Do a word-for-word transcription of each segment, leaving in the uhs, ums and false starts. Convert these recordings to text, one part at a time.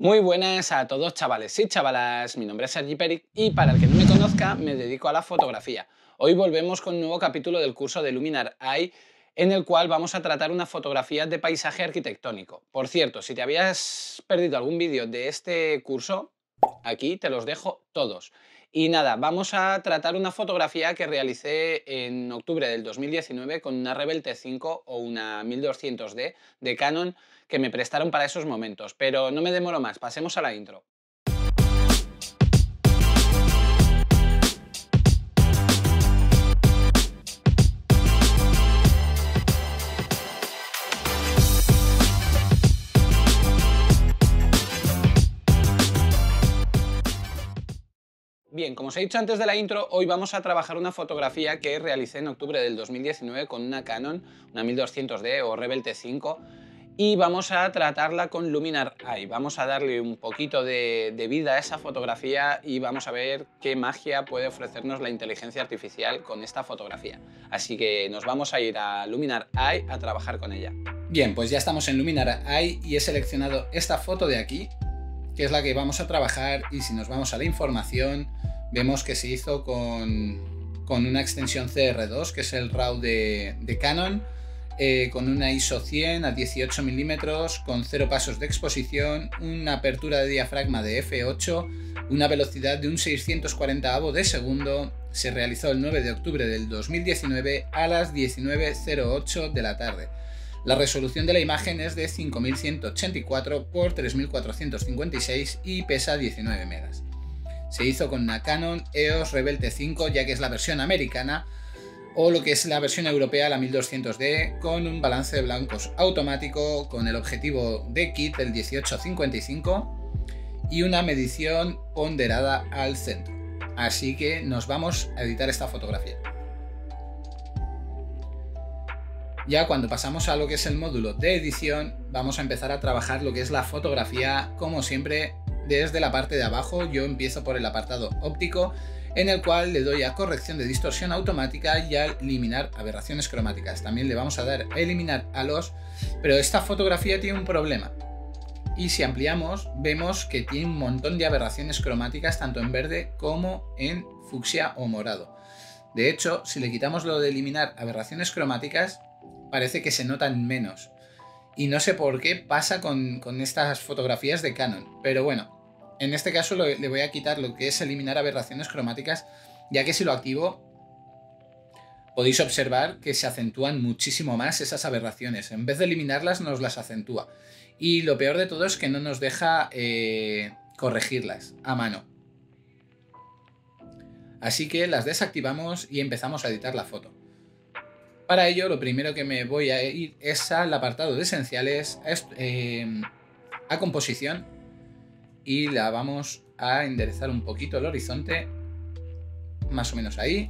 Muy buenas a todos chavales y chavalas, mi nombre es Sergi Peric y para el que no me conozca me dedico a la fotografía. Hoy volvemos con un nuevo capítulo del curso de Luminar Eye en el cual vamos a tratar una fotografía de paisaje arquitectónico. Por cierto, si te habías perdido algún vídeo de este curso, aquí te los dejo todos. Y nada, vamos a tratar una fotografía que realicé en octubre del dos mil diecinueve con una Rebel T cinco o una mil doscientos D de Canon que me prestaron para esos momentos. Pero no me demoro más, pasemos a la intro. Bien, como os he dicho antes de la intro, hoy vamos a trabajar una fotografía que realicé en octubre del dos mil diecinueve con una Canon, una mil doscientos D o Rebel T cinco, y vamos a tratarla con Luminar Eye. Vamos a darle un poquito de, de vida a esa fotografía y vamos a ver qué magia puede ofrecernos la inteligencia artificial con esta fotografía. Así que nos vamos a ir a Luminar Eye a trabajar con ella. Bien, pues ya estamos en Luminar Eye y he seleccionado esta foto de aquí, que es la que vamos a trabajar, y si nos vamos a la información vemos que se hizo con, con una extensión C R dos, que es el RAW de, de Canon, eh, con una I S O cien a dieciocho milímetros, con cero pasos de exposición, una apertura de diafragma de efe ocho, una velocidad de un seiscientos cuarenta de segundo. Se realizó el nueve de octubre del dos mil diecinueve a las diecinueve cero ocho de la tarde. La resolución de la imagen es de cinco mil ciento ochenta y cuatro por tres mil cuatrocientos cincuenta y seis y pesa diecinueve megas. Se hizo con una Canon E O S Rebel T cinco, ya que es la versión americana, o lo que es la versión europea, la mil doscientos D, con un balance de blancos automático, con el objetivo de kit del dieciocho cincuenta y cinco y una medición ponderada al centro. Así que nos vamos a editar esta fotografía. Ya cuando pasamos a lo que es el módulo de edición, vamos a empezar a trabajar lo que es la fotografía, como siempre, desde la parte de abajo. Yo empiezo por el apartado óptico, en el cual le doy a corrección de distorsión automática y a eliminar aberraciones cromáticas. También le vamos a dar a eliminar halos, pero esta fotografía tiene un problema. Y si ampliamos, vemos que tiene un montón de aberraciones cromáticas, tanto en verde como en fucsia o morado. De hecho, si le quitamos lo de eliminar aberraciones cromáticas, parece que se notan menos. Y no sé por qué pasa con, con estas fotografías de Canon. Pero bueno, en este caso lo, le voy a quitar lo que es eliminar aberraciones cromáticas, ya que si lo activo podéis observar que se acentúan muchísimo más esas aberraciones. En vez de eliminarlas, nos las acentúa. Y lo peor de todo es que no nos deja eh, corregirlas a mano. Así que las desactivamos y empezamos a editar la foto. Para ello, lo primero que me voy a ir es al apartado de esenciales, a, eh, a composición, y la vamos a enderezar un poquito el horizonte, más o menos ahí.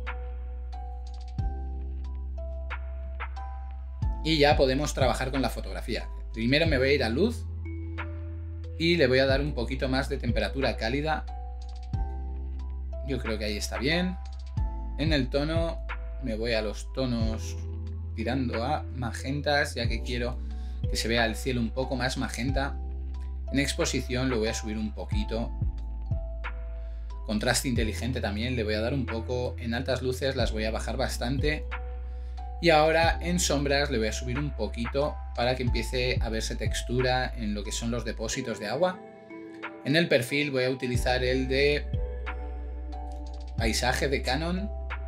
Y ya podemos trabajar con la fotografía. Primero me voy a ir a luz y le voy a dar un poquito más de temperatura cálida. Yo creo que ahí está bien. En el tono me voy a los tonos tirando a magentas, ya que quiero que se vea el cielo un poco más magenta. En exposición lo voy a subir un poquito. Contraste inteligente también le voy a dar un poco. En altas luces las voy a bajar bastante. Y ahora en sombras le voy a subir un poquito para que empiece a verse textura en lo que son los depósitos de agua. En el perfil voy a utilizar el de paisaje de Canon.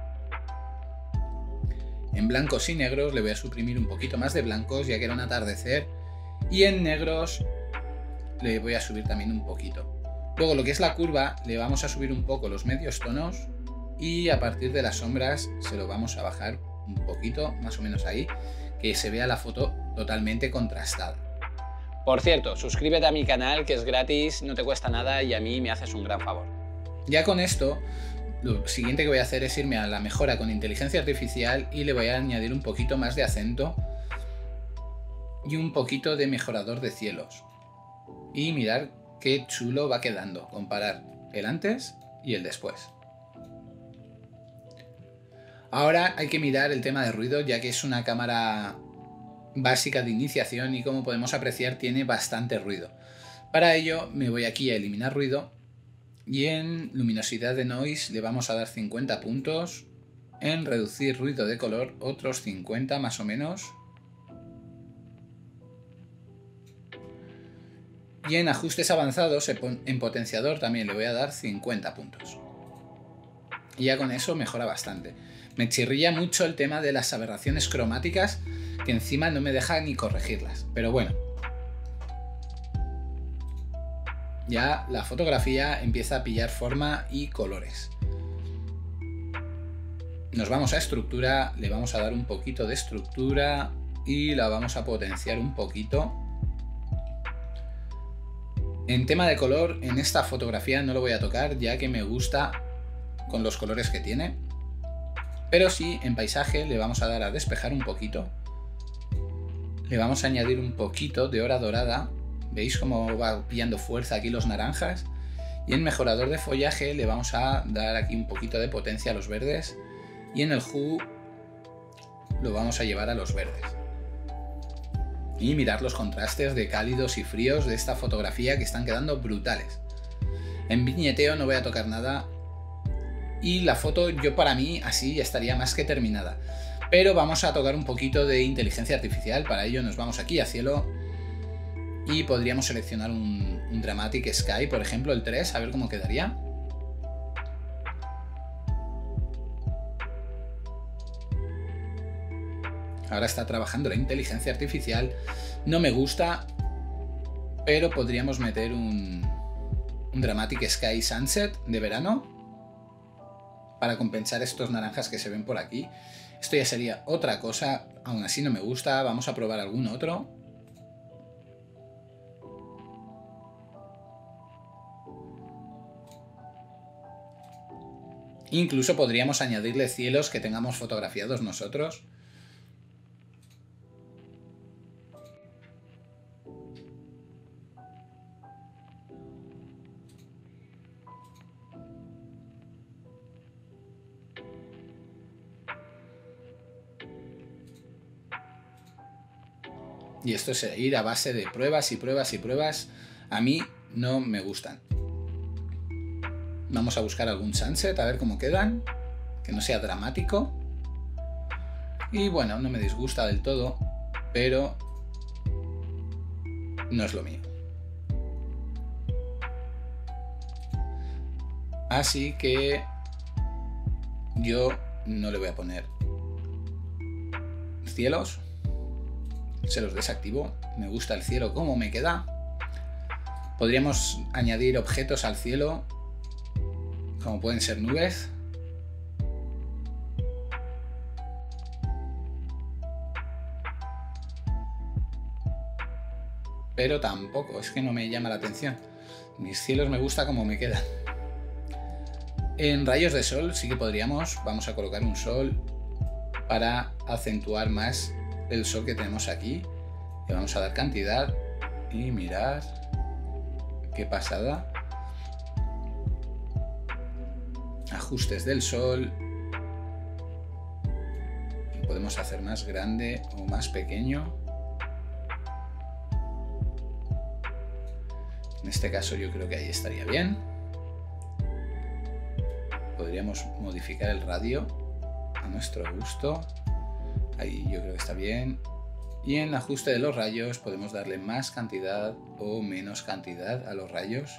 En blancos y negros le voy a suprimir un poquito más de blancos, ya que era un atardecer. Y en negros le voy a subir también un poquito. Luego lo que es la curva le vamos a subir un poco los medios tonos. Y a partir de las sombras se lo vamos a bajar un poquito, más o menos ahí, que se vea la foto totalmente contrastada. Por cierto, suscríbete a mi canal, que es gratis, no te cuesta nada y a mí me haces un gran favor. Ya con esto, lo siguiente que voy a hacer es irme a la mejora con inteligencia artificial y le voy a añadir un poquito más de acento y un poquito de mejorador de cielos. Y mirar qué chulo va quedando, comparar el antes y el después. Ahora hay que mirar el tema de ruido, ya que es una cámara básica de iniciación y como podemos apreciar tiene bastante ruido. Para ello me voy aquí a eliminar ruido y en luminosidad de noise le vamos a dar cincuenta puntos, en reducir ruido de color otros cincuenta más o menos, y en ajustes avanzados en potenciador también le voy a dar cincuenta puntos. Y ya con eso mejora bastante. Me chirría mucho el tema de las aberraciones cromáticas, que encima no me deja ni corregirlas, pero bueno. Ya la fotografía empieza a pillar forma y colores. Nos vamos a estructura, le vamos a dar un poquito de estructura y la vamos a potenciar un poquito. En tema de color, en esta fotografía no lo voy a tocar ya que me gusta con los colores que tiene. Pero sí, en paisaje le vamos a dar a despejar un poquito. Le vamos a añadir un poquito de hora dorada. ¿Veis cómo va pillando fuerza aquí los naranjas? Y en mejorador de follaje le vamos a dar aquí un poquito de potencia a los verdes. Y en el hue lo vamos a llevar a los verdes. Y mirad los contrastes de cálidos y fríos de esta fotografía que están quedando brutales. En viñeteo no voy a tocar nada. Y la foto, yo para mí, así ya estaría más que terminada. Pero vamos a tocar un poquito de inteligencia artificial. Para ello nos vamos aquí a cielo. Y podríamos seleccionar un, un Dramatic Sky, por ejemplo, el tres, a ver cómo quedaría. Ahora está trabajando la inteligencia artificial. No me gusta, pero podríamos meter un, un Dramatic Sky Sunset de verano para compensar estos naranjas que se ven por aquí. Esto ya sería otra cosa, aún así no me gusta. Vamos a probar algún otro. Incluso podríamos añadirle cielos que tengamos fotografiados nosotros. Y esto es ir a base de pruebas y pruebas y pruebas. A mí no me gustan. Vamos a buscar algún sunset, a ver cómo quedan. Que no sea dramático. Y bueno, no me disgusta del todo, pero no es lo mío. Así que yo no le voy a poner cielos. Se los desactivo. Me gusta el cielo como me queda. Podríamos añadir objetos al cielo, como pueden ser nubes. Pero tampoco, es que no me llama la atención. Mis cielos me gusta como me quedan. En rayos de sol sí que podríamos. Vamos a colocar un sol para acentuar más el sol que tenemos aquí. Le vamos a dar cantidad y mirad qué pasada. Ajustes del sol. Lo podemos hacer más grande o más pequeño. En este caso yo creo que ahí estaría bien. Podríamos modificar el radio a nuestro gusto. Ahí yo creo que está bien. Y en el ajuste de los rayos podemos darle más cantidad o menos cantidad a los rayos.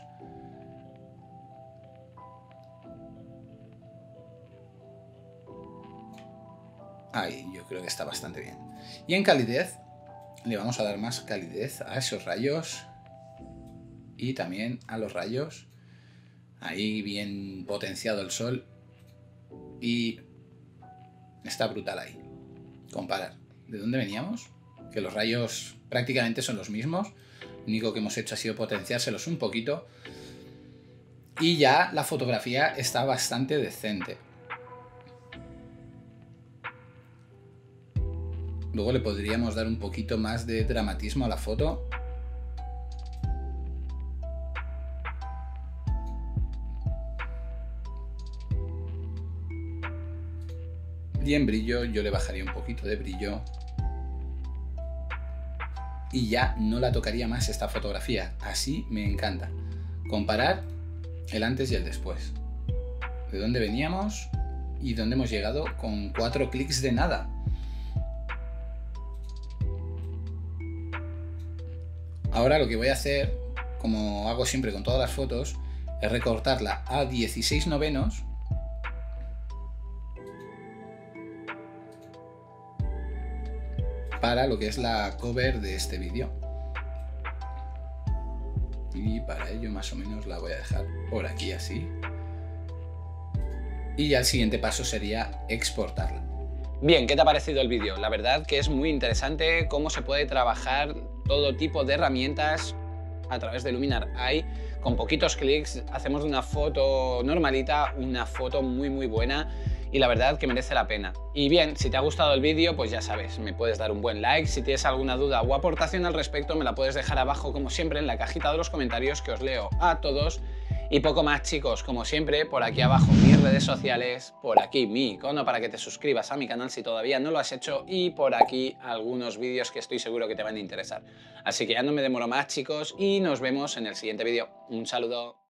Ahí yo creo que está bastante bien. Y en calidez le vamos a dar más calidez a esos rayos. Y también a los rayos. Ahí bien potenciado el sol. Y está brutal ahí. Comparar. ¿De dónde veníamos? Que los rayos prácticamente son los mismos. Lo único que hemos hecho ha sido potenciárselos un poquito. Y ya la fotografía está bastante decente. Luego le podríamos dar un poquito más de dramatismo a la foto. Y en brillo yo le bajaría un poquito de brillo. y ya no la tocaría más esta fotografía. Así me encanta. Comparar el antes y el después. De dónde veníamos y dónde hemos llegado con cuatro clics de nada. Ahora lo que voy a hacer, como hago siempre con todas las fotos, es recortarla a dieciséis novenos para lo que es la cover de este vídeo. Y para ello más o menos la voy a dejar por aquí así. Y ya el siguiente paso sería exportarla. Bien, ¿qué te ha parecido el vídeo? La verdad que es muy interesante cómo se puede trabajar todo tipo de herramientas a través de Luminar Eye. Con poquitos clics hacemos de una foto normalita una foto muy muy buena y la verdad que merece la pena. Y bien, si te ha gustado el vídeo, pues ya sabes, me puedes dar un buen like. Si tienes alguna duda o aportación al respecto, me la puedes dejar abajo como siempre en la cajita de los comentarios, que os leo a todos. Y poco más, chicos, como siempre, por aquí abajo mis redes sociales, por aquí mi icono para que te suscribas a mi canal si todavía no lo has hecho y por aquí algunos vídeos que estoy seguro que te van a interesar. Así que ya no me demoro más, chicos, y nos vemos en el siguiente vídeo. Un saludo.